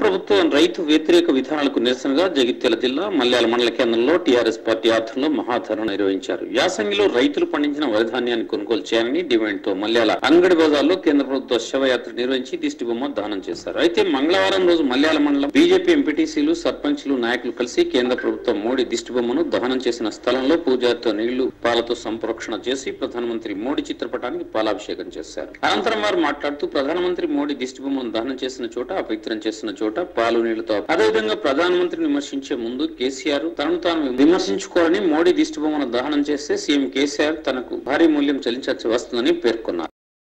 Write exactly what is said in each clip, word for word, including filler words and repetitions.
ప్రభుత్వం రైతు వ్యతిరేక విధానాలకు నిరసనగా జగిత్యాల జిల్లా మల్యాల మండల కేంద్రంలో టీఆర్ఎస్ పార్టీ ఆధ్వర్యంలో మహాధరణ నిర్వహించారు. యాసంగిలో రైతులు పండించిన వరి ధాన్యాన్ని కొనుగోలు చేయాలని డిమాండ్ తో మల్యాల అంగడి బజార్లో కేంద్ర ప్రభుత్వ శవయాత్ర నిర్వహించి దిష్టిబొమ్మ దహనం చేశారు. అయితే మంగళవారం రోజు మల్యాల మండలం బీజేపీ ఎంపీటీసీలు సర్పంచ్లు నాయకులు కలిసి కేంద్ర ప్రభుత్వం మోడీ దిష్టిబొమ్మను దహనం చేసిన స్థలంలో పూజారితో నీళ్లు పాలతో సంప్రోక్షణ చేసి ప్రధానమంత్రి మోడీ చిత్రపటానికి పాలాభిషేకం చేశారు. అనంతరం వారు మాట్లాడుతూ ప్రధానమంత్రి మోడీ దిష్టిబొమ్మను దహనం చేసిన చోట అపవిత్రం చేసిన చోట పాలు నీళ్లతో అదేవిధంగా ప్రధానమంత్రిని విమర్శించే ముందు కేసీఆర్ తనను తాను విమర్శించుకోవాలని మోడీ దిష్టిబొమ్మను దహనం చేస్తే సీఎం కేసీఆర్ తనకు భారీ మూల్యం చెల్లించాల్సి వస్తుందని పేర్కొన్నారు.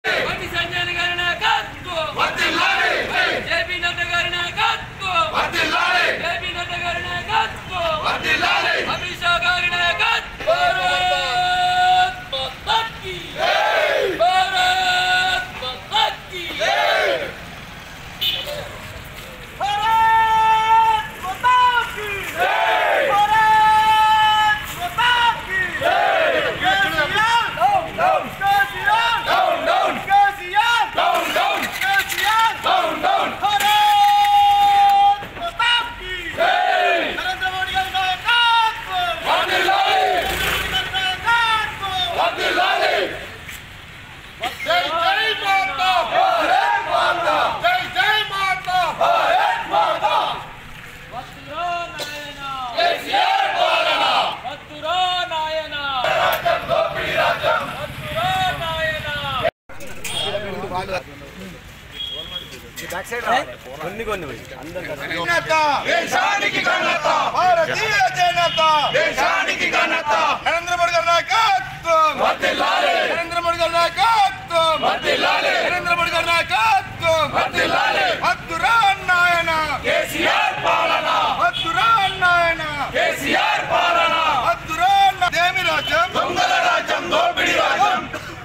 నరేంద్ర మోడీ గారి నాయకత్వం వర్ధిల్లాలి, నరేంద్ర మోడీ గారి నాయకత్వం వర్ధిల్లాలి, నరేంద్ర మోడీ గారి నాయకత్వం వర్ధిల్లాలి. వద్దురా నాయన కేసీఆర్ పాలన, వద్దురా నాయన కేసీఆర్ పాలన, వద్దురా దేమి రాజ్యం, దొంగల రాజ్యం, దోపిడీ రాజ్యం.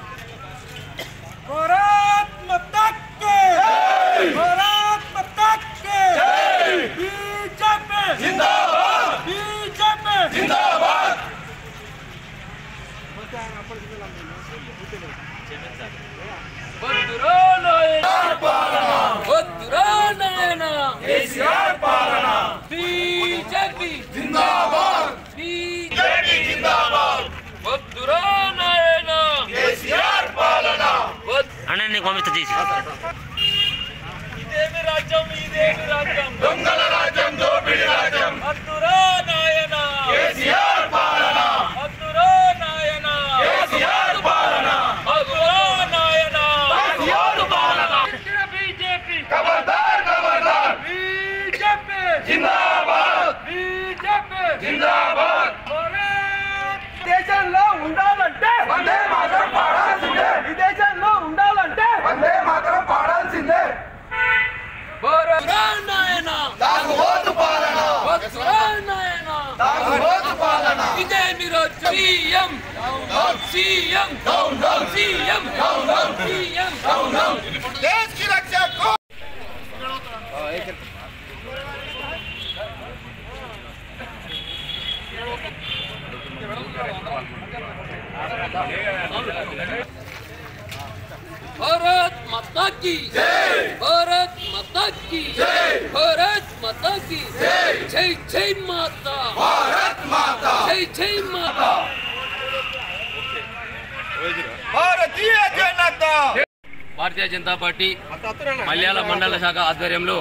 భారత్ మాతా కీ జై, భారత్ మాతా కీ జై. బీజేపీ జిందాబాద్, బీజేపీ జిందాబాద్. వద్దురా నాయన పాలన, వద్దురా నాయన కేసీఆర్ పాలన. బీజేపీ జిందాబాద్, బీజేపీ జిందాబాద్. వద్దురా నాయన కేసీఆర్ పాలన. అన్నీ పంపిస్తా తీసి ఇదేమి రాజ్యం, ఇదేమి రాజ్యం, దొంగల రాజ్యం, దోపిడీ రాజ్యం. వద్దురా నాయన కేసీఆర్ పాలన, వద్దురా నాయన కేసీఆర్ పాలన, వద్దురా నాయన కేసీఆర్ పాలన. బీజేపీ ఖబర్దార్, ఖబర్దార్. బీజేపీ జిందాబాద్, బీజేపీ జిందాబాద్. దేశంలో ఉండాలంటే వందే మాతరం పాడాల్సిందే, ఈ దేశంలో ఉండాలంటే వందే మాతరం పాడాల్సిందే. తాగుబోతు పాలన, తాగుబోతు పాలన. ఇదే మీరు సీఎం సీఎం సీఎం సీఎం దేశ్ కి రక్షా కో. भारत माता की जय, भारत माता की जय, भारत माता की जय. जय जय माता, भारत माता, जय जय माता. భారతీయ జనతా భారతీయ జనతా పార్టీ మల్యాల మండల శాఖ ఆధ్వర్యంలో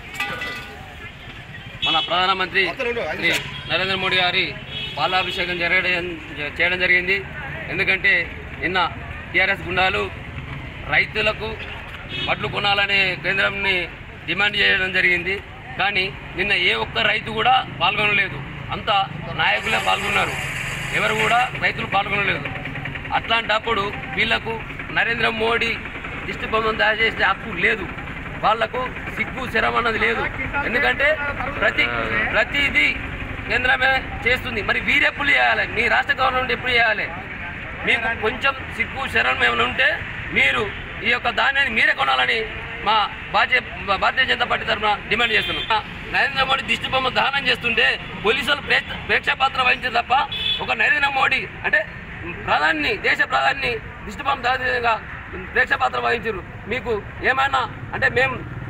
మన ప్రధానమంత్రి శ్రీ నరేంద్ర మోడీ గారి పాలాభిషేకం జరగడం చేయడం జరిగింది. ఎందుకంటే నిన్న టీఆర్ఎస్ గుండాలు రైతులకు వడ్లు కొనాలనే కేంద్రంని డిమాండ్ చేయడం జరిగింది. కానీ నిన్న ఏ ఒక్క రైతు కూడా పాల్గొనలేదు, అంతా నాయకులే పాల్గొన్నారు, ఎవరు కూడా రైతులు పాల్గొనలేదు. అట్లాంటప్పుడు వీళ్లకు నరేంద్ర మోడీ దిష్టిబొమ్మను తయారు చేసే హక్కు లేదు, వాళ్లకు సిగ్గు శరం అన్నది లేదు. ఎందుకంటే ప్రతి ప్రతిదీ కేంద్రమే చేస్తుంది. మరి వీరెప్పుడు చేయాలి? మీ రాష్ట్ర గవర్నమెంట్ ఎప్పుడు చేయాలి? మీకు కొంచెం సిగ్గు శరం ఏమైనా ఉంటే మీరు ఈ యొక్క ధాన్యాన్ని మీరే కొనాలని మా భారతీయ భారతీయ జనతా పార్టీ తరఫున డిమాండ్ చేస్తున్నాం. నరేంద్ర మోడీ దిష్టిబొమ్మ దహనం చేస్తుంటే పోలీసులు ప్రేక్షపాత్ర వహించే తప్ప ఒక నరేంద్ర మోడీ అంటే ప్రధాని దేశ ప్రధాని దిష్టిబొమ్మ దహనంగా ప్రేక్షపాత్ర వహించారు. మీకు ఏమైనా అంటే మేము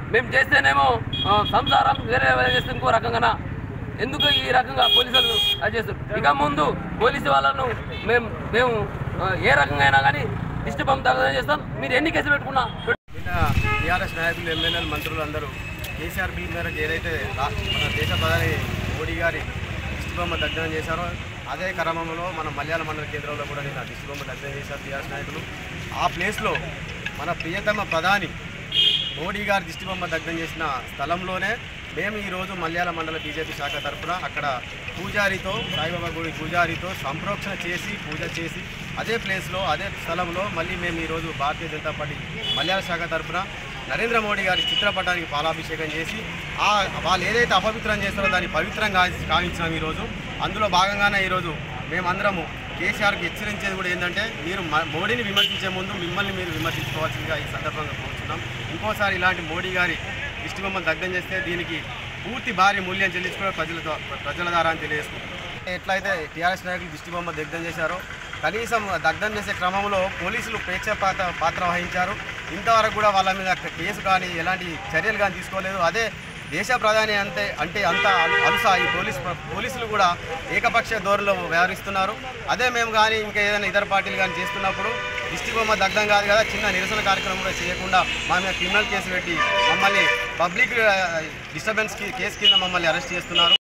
మేము చేస్తేనేమో సంసారం వేరే వేరే చేస్తే ఇంకో రకంగా ఎందుకు ఈ రకంగా పోలీసులు అది చేస్తారు. ఇక ముందు పోలీసు వాళ్ళను మేము మేము ఏ రకంగా అయినా కానీ దిష్టి బొమ్మ తగ్గదని చేస్తాం. మీరు ఎన్ని కేసులు పెట్టుకున్నా టీఆర్ఎస్ నాయకులు ఎమ్మెల్యేలు మంత్రులు అందరూ కేసీఆర్ బిల్ మేరకు ఏదైతే మన దేశ ప్రధాని మోడీ గారి దిష్టి బొమ్మ దగ్ధం చేశారో అదే క్రమంలో మన మలయాళ మండల కేంద్రంలో కూడా నిన్న దిష్టి బొమ్మ దగ్ధం చేశారు టీఆర్ఎస్ నాయకులు. ఆ ప్లేస్లో మన ప్రియతమ ప్రధాని మోడీ గారి దిష్టి బొమ్మ దగ్ధం చేసిన స్థలంలోనే మేము ఈరోజు మలయాళ మండల బీజేపీ శాఖ తరఫున అక్కడ పూజారితో సాయిబాబా గుడి పూజారితో సంప్రోక్షణ చేసి పూజ చేసి అదే ప్లేస్లో అదే స్థలంలో మళ్ళీ మేము ఈరోజు భారతీయ జనతా పార్టీ మలయాళ శాఖ తరఫున నరేంద్ర మోడీ గారి చిత్రపటానికి పాలాభిషేకం చేసి ఆ వాళ్ళు ఏదైతే అపవిత్రం చేస్తారో దాన్ని పవిత్రంగా కావించినాం ఈరోజు. అందులో భాగంగానే ఈరోజు మేమందరము కేసీఆర్కి హెచ్చరించేది కూడా ఏంటంటే మీరు మోడీని విమర్శించే ముందు మిమ్మల్ని మీరు విమర్శించుకోవాల్సిందిగా ఈ సందర్భంగా కోరుతున్నాం. ఇంకోసారి ఇలాంటి మోడీ గారి దిష్టి బొమ్మను దగ్ధం చేస్తే దీనికి పూర్తి భారీ మూల్యం చెల్లించుకునే ప్రజలతో ప్రజల ద్వారా అని తెలియజేసుకుంటున్నాం. ఎట్లయితే టీఆర్ఎస్ నాయకులు దిష్టి బొమ్మ దగ్ధం చేశారో కనీసం దగ్ధం చేసే క్రమంలో పోలీసులు ప్రేక్షపాత పాత్ర వహించారు. ఇంతవరకు కూడా వాళ్ళ మీద కేసు కానీ ఎలాంటి చర్యలు కానీ తీసుకోలేదు. అదే దేశ ప్రధాని అంతే అంటే అంత అలుసా ఈ పోలీస్ పోలీసులు కూడా ఏకపక్ష ధోరణిలో వ్యవహరిస్తున్నారు. అదే మేము కానీ ఇంకా ఏదైనా ఇతర పార్టీలు కానీ చేస్తున్నప్పుడు దిష్టి బొమ్మ దగ్ధం కాదు కదా చిన్న నిరసన కార్యక్రమం కూడా చేయకుండా మా మీద క్రిమినల్ కేసు పెట్టి మమ్మల్ని పబ్లిక్ డిస్టర్బెన్స్ కేసు కింద మమ్మల్ని అరెస్ట్ చేస్తున్నారు.